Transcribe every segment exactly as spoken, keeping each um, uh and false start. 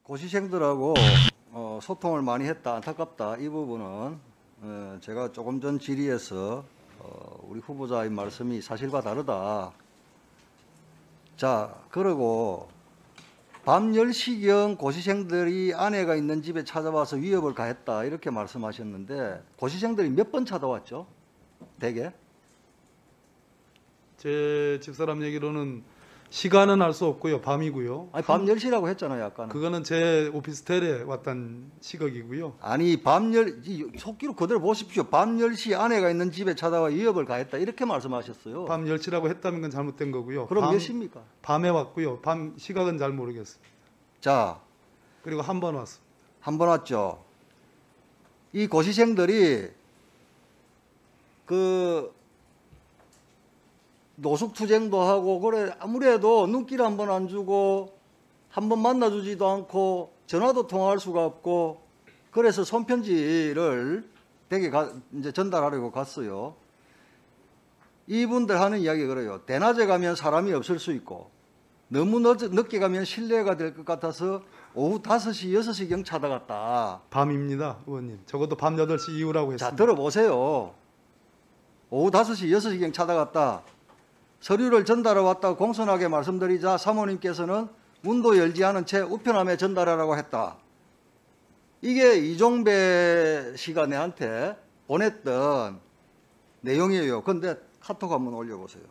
고시생들하고 어, 소통을 많이 했다. 안타깝다. 이 부분은 어, 제가 조금 전 질의에서 어, 우리 후보자의 말씀이 사실과 다르다. 자, 그리고 밤 열 시경 고시생들이 아내가 있는 집에 찾아와서 위협을 가했다. 이렇게 말씀하셨는데 고시생들이 몇 번 찾아왔죠? 대개? 제 집사람 얘기로는 시간은 알 수 없고요. 밤이고요. 아니, 밤 열 시라고 했잖아요, 아까는. 그거는 제 오피스텔에 왔던 시각이고요. 아니, 밤 열, 속기로 그대로 보십시오. 밤 열 시 아내가 있는 집에 찾아와 위협을 가했다. 이렇게 말씀하셨어요. 밤 열 시라고 했다는 건 잘못된 거고요. 그럼 밤, 몇 시입니까? 밤에 왔고요. 밤 시각은 잘 모르겠습니다. 자, 그리고 한 번 왔습니다. 한 번 왔죠. 이 고시생들이 그 노숙투쟁도 하고 그래 아무래도 눈길 한 번 안 주고 한 번 만나주지도 않고 전화도 통화할 수가 없고 그래서 손편지를 댁에 가, 이제 전달하려고 갔어요. 이분들 하는 이야기 그래요. 대낮에 가면 사람이 없을 수 있고 너무 늦, 늦게 가면 실례가 될 것 같아서 오후 다섯 시, 여섯 시경 찾아갔다. 밤입니다, 의원님. 적어도 밤 여덟 시 이후라고 했습니다. 자, 들어보세요. 오후 다섯 시, 여섯 시경 찾아갔다. 서류를 전달해 왔다고 공손하게 말씀드리자 사모님께서는 문도 열지 않은 채 우편함에 전달하라고 했다. 이게 이종배 씨가 내한테 보냈던 내용이에요. 그런데 카톡 한번 올려보세요.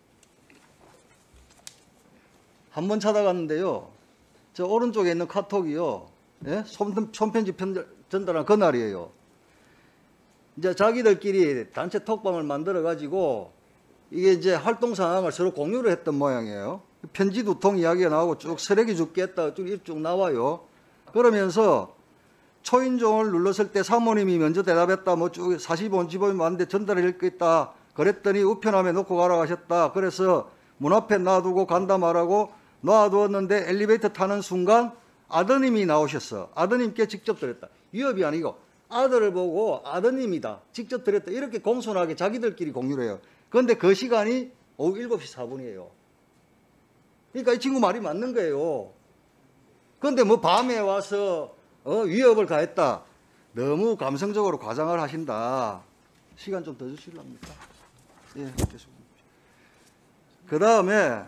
한 번 찾아갔는데요. 저 오른쪽에 있는 카톡이요. 예? 손, 손편지 편, 전달한 그날이에요. 이제 자기들끼리 단체 톡방을 만들어가지고 이게 이제 활동 상황을 서로 공유를 했던 모양이에요. 편지 두 통 이야기가 나오고 쭉 쓰레기 줍겠다 쭉, 쭉 나와요. 그러면서 초인종을 눌렀을 때 사모님이 먼저 대답했다. 뭐 쭉 사십오 집이 왔는데 전달해 줬겠다. 그랬더니 우편함에 놓고 가라고 하셨다. 그래서 문 앞에 놔두고 간다 말하고 놔두었는데 엘리베이터 타는 순간 아드님이 나오셨어. 아드님께 직접 드렸다. 위협이 아니고 아들을 보고 아드님이다. 직접 드렸다. 이렇게 공손하게 자기들끼리 공유를 해요. 그런데 그 시간이 오후 일곱 시 사 분이에요. 그러니까 이 친구 말이 맞는 거예요. 그런데 뭐 밤에 와서 어, 위협을 가했다. 너무 감성적으로 과장을 하신다. 시간 좀 더 주실랍니까? 예, 계속. 그 다음에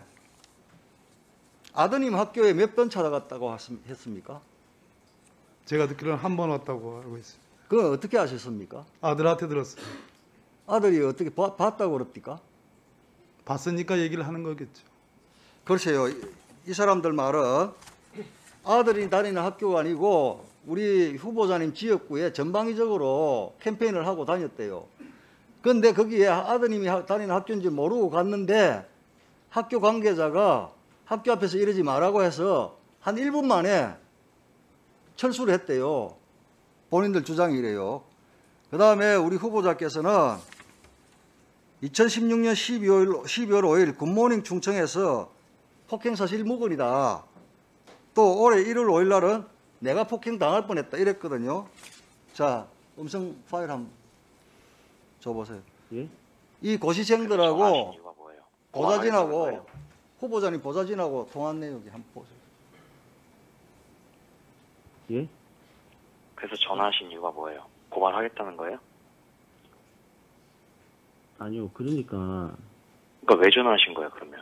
아드님 학교에 몇 번 찾아갔다고 했습니까? 제가 듣기로는 한 번 왔다고 알고 있습니다. 그건 어떻게 아셨습니까? 아들한테 들었습니다. 아들이 어떻게 봐, 봤다고 그럽니까? 봤으니까 얘기를 하는 거겠죠. 글쎄요. 이, 이 사람들 말은 아들이 다니는 학교가 아니고 우리 후보자님 지역구에 전방위적으로 캠페인을 하고 다녔대요. 그런데 거기에 아드님이 다니는 학교인지 모르고 갔는데 학교 관계자가 학교 앞에서 이러지 말라고 해서 한 일 분 만에 철수를 했대요. 본인들 주장이 이래요. 그 다음에 우리 후보자께서는 이천십육 년 십이월 오일 굿모닝 충청에서 폭행 사실 무근이다. 또 올해 일월 오일 날은 내가 폭행 당할 뻔했다 이랬거든요. 자, 음성 파일 한번 줘보세요. 예? 이 고시생들하고 보좌진하고 후보자님 보좌진하고 통한 내용이 한번 보세요. 예? 그래서 전화하신 이유가 뭐예요? 고발하겠다는 거예요? 아니요. 그러니까 그러니까 왜 전화하신 거예요, 그러면?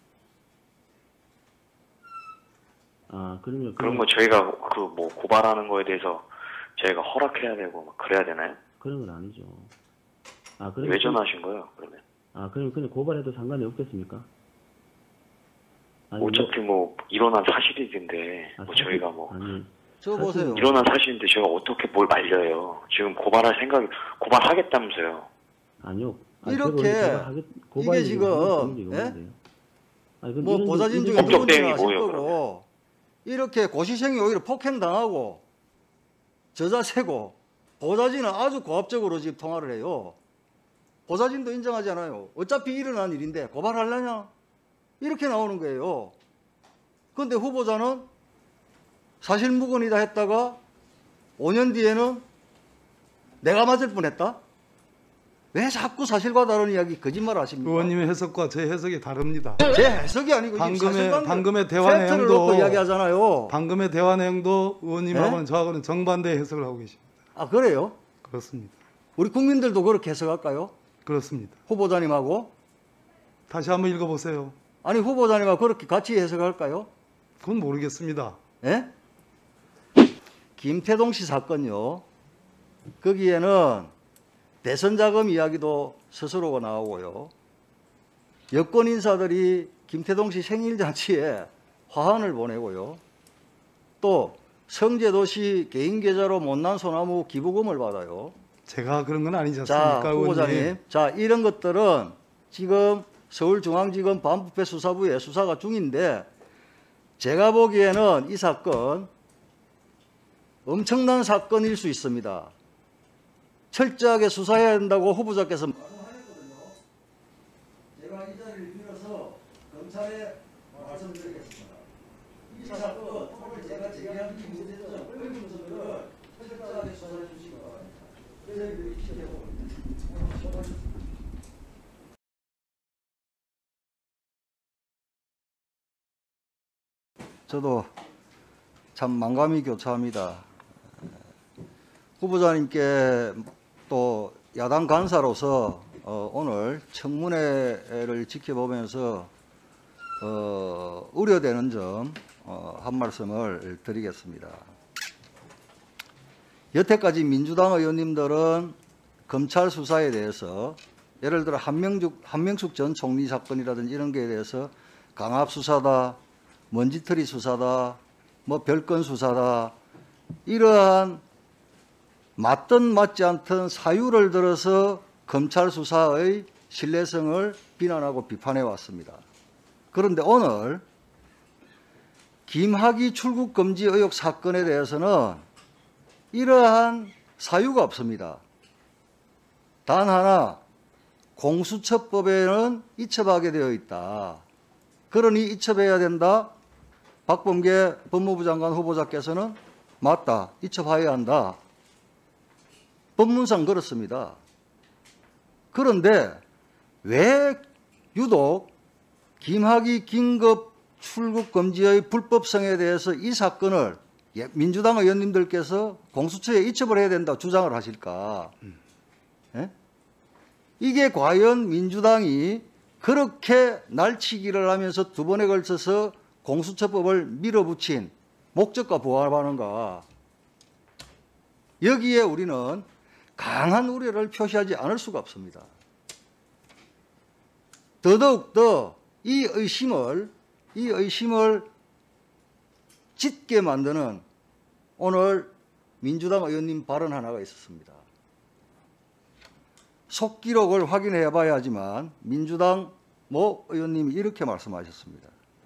아 그러면 그런 거 저희가 그 뭐 고발하는 거에 대해서 저희가 허락해야 되고 막 그래야 되나요? 그런 건 아니죠. 아 왜 그러면 전화하신 거예요, 그러면? 아 그러면 그냥 고발해도 상관이 없겠습니까? 아니, 어차피 뭐 일어난 사실인데 아, 뭐 사실- 저희가 뭐 아니 저 보세요. 일어난 사실인데 저희가 어떻게 뭘 말려요? 지금 고발할 생각이 고발하겠다면서요? 아니요. 아니, 이렇게 제가 고발하겠- 고발이 이게 지금, 그런 얘기가 예? 없는데요. 아니, 그럼 뭐 이런- 보좌진 중에 이런- 법적 누군지는 대응이 아실 뭐예요, 거고 이렇게 고시생이 오히려 폭행당하고 저자세고 보좌진은 아주 고압적으로 지금 통화를 해요. 보좌진도 인정하지 않아요. 어차피 일어난 일인데 고발하려냐? 이렇게 나오는 거예요. 그런데 후보자는 사실무근이다 했다가 오 년 뒤에는 내가 맞을 뻔했다? 왜 자꾸 사실과 다른 이야기 거짓말 하십니까? 의원님의 해석과 제 해석이 다릅니다. 제 해석이 아니고 지금 방금의 사실관계 방금의 대화 팩트를 내용도 놓고 이야기하잖아요. 방금의 대화 내용도 의원님하고는 네? 저하고는 정반대의 해석을 하고 계십니다. 아 그래요? 그렇습니다. 우리 국민들도 그렇게 해석할까요? 그렇습니다. 후보자님하고 다시 한번 읽어보세요. 아니 후보자님하고 그렇게 같이 해석할까요? 그건 모르겠습니다. 예? 김태동 씨 사건요. 거기에는 대선 자금 이야기도 스스로가 나오고요. 여권 인사들이 김태동 씨 생일 잔치에 화환을 보내고요. 또 성제도시 개인 계좌로 못난 소나무 기부금을 받아요. 제가 그런 건 아니지 자, 않습니까, 후보자님. 의원님? 자, 이런 것들은 지금 서울중앙지검 반부패 수사부에 수사가 중인데 제가 보기에는 이 사건 엄청난 사건일 수 있습니다. 철저하게 수사해야 된다고 후보자께서 말씀하셨거든요. 제가 이 자리를 빌어서 검찰에 말씀드리겠습니다. 이 사건 오늘 제가 제기한 이 문제점 의문점을 철저하게 수사해 주시기 바랍니다. 저희들이 지켜보고 있습니다. 저도 참 만감이 교차합니다. 후보자님께 또 야당 간사로서 어, 오늘 청문회를 지켜보면서 어, 우려되는 점 어, 한 말씀을 드리겠습니다. 여태까지 민주당 의원님들은 검찰 수사에 대해서 예를 들어 한명숙, 한명숙 전 총리 사건이라든지 이런 거에 대해서 강압 수사다, 먼지털이 수사다, 뭐 별건 수사다, 이러한 맞든 맞지 않든 사유를 들어서 검찰 수사의 신뢰성을 비난하고 비판해 왔습니다. 그런데 오늘 김학의 출국 금지 의혹 사건에 대해서는 이러한 사유가 없습니다. 단 하나, 공수처법에는 이첩하게 되어 있다. 그러니 이첩해야 된다. 박범계 법무부 장관 후보자께서는 맞다. 이첩해야 한다. 법문상 그렇습니다. 그런데 왜 유독 김학의 긴급 출국 금지의 불법성에 대해서 이 사건을 민주당 의원님들께서 공수처에 이첩을 해야 된다 주장을 하실까? 예? 이게 과연 민주당이 그렇게 날치기를 하면서 두 번에 걸쳐서 공수처법을 밀어붙인 목적과 부합하는가? 여기에 우리는 강한 우려를 표시하지 않을 수가 없습니다. 더더욱더 이 의심을 이 의심을 짙게 만드는 오늘 민주당 의원님 발언 하나가 있었습니다. 속기록을 확인해 봐야 하지만 민주당 모 의원님이 이렇게 말씀하셨습니다.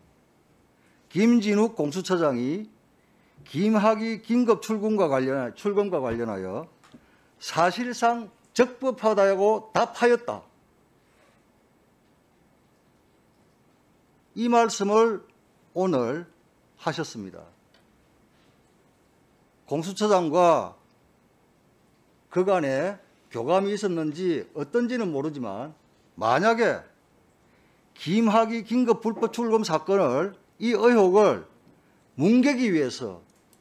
김진욱 공수처장이 김학의 긴급 출근과 관련 출근과 관련하여 사실상 적법하다고 답하였다. 이 말씀을 오늘 하셨습니다. 공수처장과 그간에 교감이 있었는지 어떤지는 모르지만 만약에 김학의 긴급 불법 출금 사건을 이 의혹을 뭉개기 위해서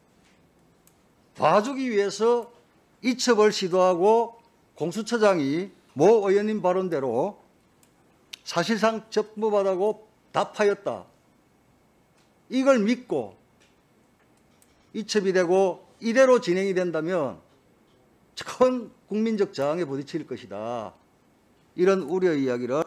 봐주기 위해서 이첩을 시도하고 공수처장이 모 의원님 발언대로 사실상 적법하다고 답하였다. 이걸 믿고 이첩이 되고 이대로 진행이 된다면 큰 국민적 저항에 부딪힐 것이다. 이런 우려 이야기를